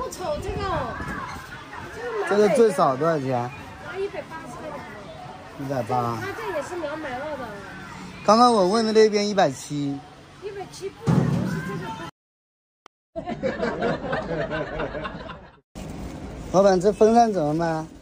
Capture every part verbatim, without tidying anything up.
不丑，这个哦， 这个最少多少钱？ 啊，一百八十块钱。 一百八。 它这也是两百二的。 刚刚我问的那边一百七。 一百七不不是这个。 老板，这风扇怎么卖？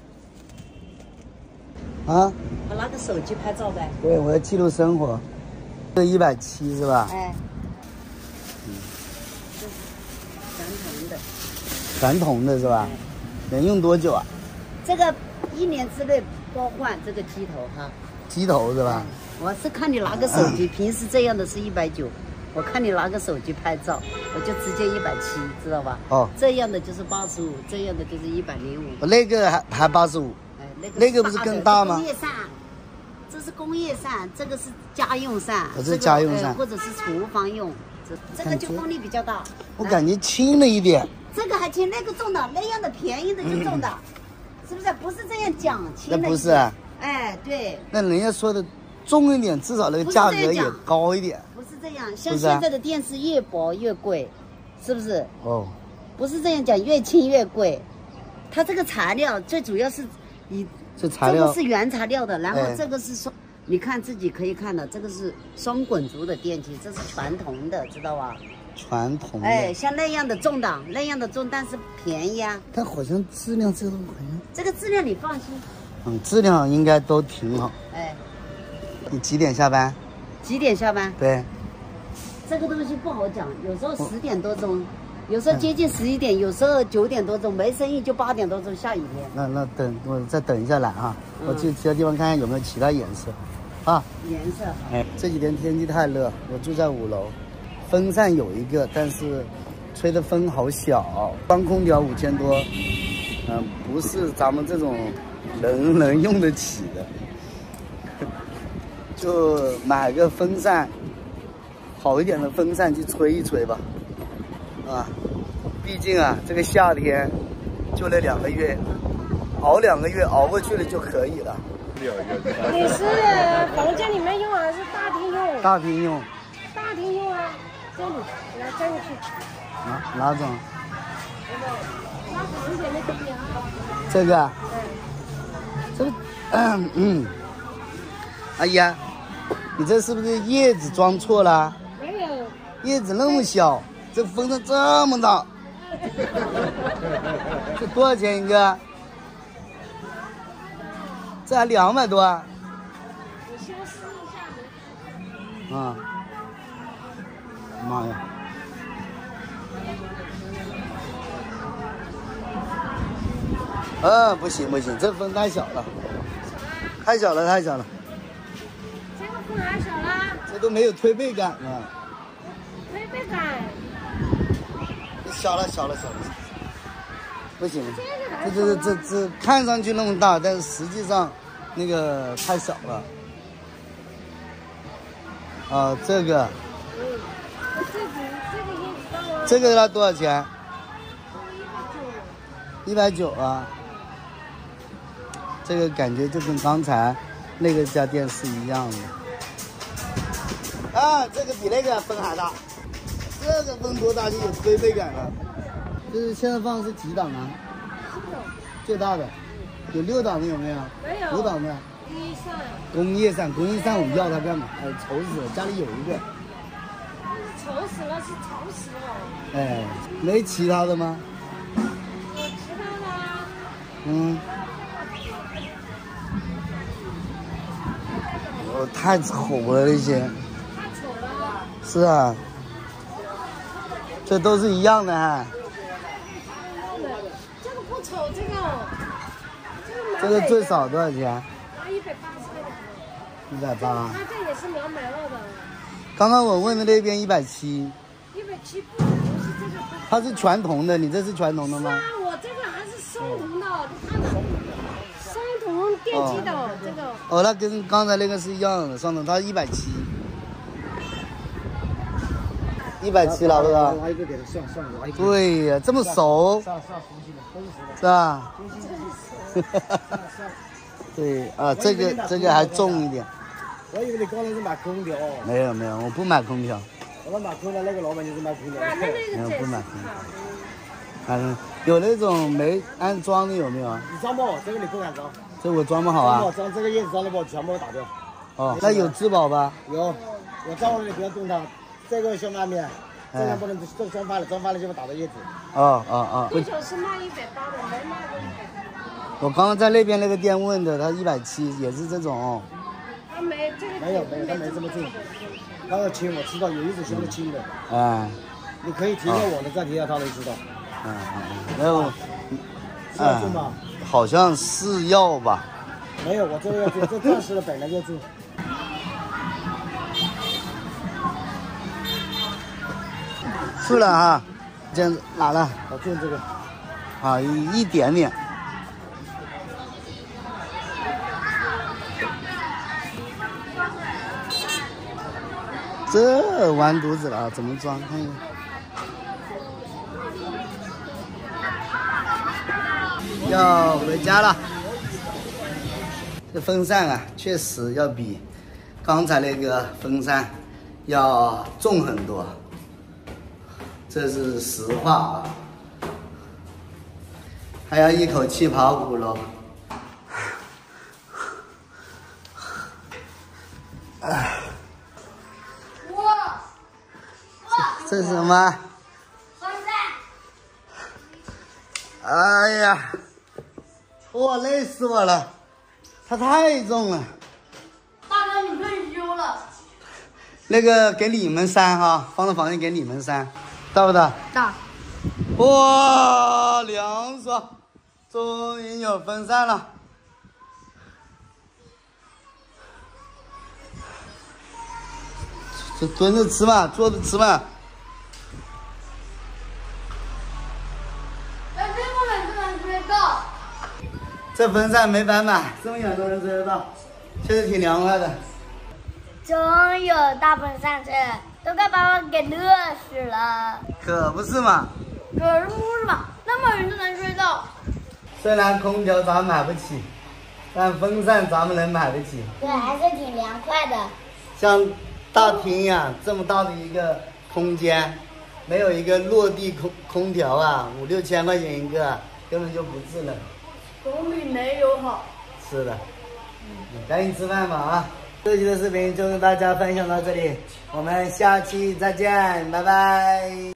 啊？ 我拿个手机拍照呗。 对，我要记录生活。这一百七是吧？ 哎。嗯。传统的。 传统的是吧？能用多久啊？ 这个一年之内包换这个机头哈。 机头是吧？ 我是看你拿个手机，平时这样的是一百九，我看你拿个手机拍照，我就直接一百七，知道吧？哦。这样的就是八十五，这样的就是一百零五。 那个还还八十五。哎，那个那个不是更大吗？ 工业扇，这是工业扇，这个是家用扇。 这是家用扇， 或者是厨房用。这这个就功率比较大。 我感觉轻了一点。 这个还轻，那个重的，那样的便宜的就重的，是不是？不是这样讲，轻的。 那不是啊。 哎，对。 那人家说的重一点，至少那个价格也高一点。 不是这样，像现在的电视越薄越贵，是不是？哦。不是这样讲，越轻越贵。它这个材料最主要是以这材料， 这个是原材料的，然后这个是双，你看自己可以看的，这个是双滚轴的电机，这是传统的，知道吧？ 传统的。 哎，像那样的重档，那样的重，但是便宜啊。 但好像质量这种好像。 这个质量你放心。 嗯，质量应该都挺好。哎。你几点下班？ 几点下班？ 对。 这个东西不好讲，有时候十点多钟，有时候接近十一点，有时候九点多钟，没生意就八点多钟，下雨天。 那那等我再等一下来啊，嗯、我去其他地方看看有没有其他颜色，啊。 颜色。 哎，这几天天气太热，我住在五楼，风扇有一个，但是吹的风好小，装空调五千多，嗯、呃，不是咱们这种人能用得起的。就买个风扇，好一点的风扇去吹一吹吧，啊，毕竟啊，这个夏天就那两个月，熬两个月熬过去了就可以了。 你是房间里面用还是大厅用？ 大厅用。 大厅用啊，这里，来这里去。 啊，哪种？ 拉长一点的可以啊。 这个。这个，嗯嗯。哎呀，你这是不是叶子装错了？ 没有， 叶子那么小，这风扇这么大，这多少钱一个？这还两百多啊！ 你先试一下。 啊！妈呀！啊，不行不行，这风太小了，太小了太小了。 这个风还小啦？ 这都没有推背感了。 推背感。 小了小了小了，不行，这这这这看上去那么大，但是实际上那个太小了。啊，这个。 嗯。这个这个叶子大吗？ 这个它多少钱？一百九啊。这个感觉就跟刚才那个家电是一样的。啊，这个比那个风还大。这个风多大就有推背感了。这是现在放的是几档啊？最大的，有六档的有没有？ 没有。 五档的。 工业扇。工业扇，工业扇我要它干嘛？哎，丑死了，家里有一个。 丑死了，是丑死了。 哎，没其他的吗？ 有其他的啊。 嗯。哦，太丑了那些。 太丑了。 是啊。这都是一样的哈。 这个不丑，这个。 这个最少多少钱？ 啊，一百八十块钱。 一百八。 它这也是两百二的。 刚刚我问的那边一百七。 一百七不不是这个。 它是传统的，你这是传统的吗？ 是啊，我这个还是双铜的，你看的。双铜电机的、哦、这个。 哦，那跟刚才那个是一样的，双铜，它一百七。一百七了，是吧？拿一个给他算算，拿一个。对呀，这么熟。是啊是啊，熟悉的，都是熟的。是吧？对啊，这个这个还重一点。 我以为你刚才是买空调哦。 没有没有，我不买空调。 我说买空调那个老板就是买空调。 买的那个没有不买空调。 嗯，有那种没安装的有没有啊？ 你装不？这个你不敢装。 这我装不好啊。 装这个叶子装的不好，全部打掉。 哦，那有质保吧？ 有，我装了你不要动它。这个小外面，这样不能这装翻了，装翻了就会打到叶子。 哦哦哦。 这就是卖一百八的，没卖过一百八。 我刚刚在那边那个店问的，他一百七，也是这种哦。 他没这个。 没有没有，他没这么重。他要轻，我知道有一种修的轻的。 哎。 你可以提到我的，再提到他的，知道。 嗯嗯嗯，没有。 是要重吗？ 好像是要吧。 没有，我这个要重，这钻石的本来就重。 是了哈，这样子拿了。 我重这个。 啊，一一点点。这完犊子了啊！怎么装？看一下。要回家了。这风扇啊，确实要比刚才那个风扇要重很多，这是实话啊。还要一口气跑五楼。哎。 哇！ 这是什么？ 风扇。 哎呀，我累死我了，它太重了。 大哥，你退休了。 那个给你们扇哈，放到房间给你们扇，大不大？ 大。 哇，凉爽！终于有风扇了。这蹲着吃嘛，坐着吃嘛。 哎，这么远就能追到。 这风扇没白买，这么远都能追得到，确实挺凉快的。 终于有大风扇吹，都快把我给热死了。 可不是嘛。 可是不是嘛？那么远就能吹到。 虽然空调咱们买不起，但风扇咱们能买得起。 对，还是挺凉快的。 像大厅呀、啊，这么大的一个空间，没有一个落地空空调啊，五六千块钱一个，根本就不智能。 总比没有好。 是的。嗯，赶紧吃饭吧啊！这期的视频就跟大家分享到这里，我们下期再见，拜拜。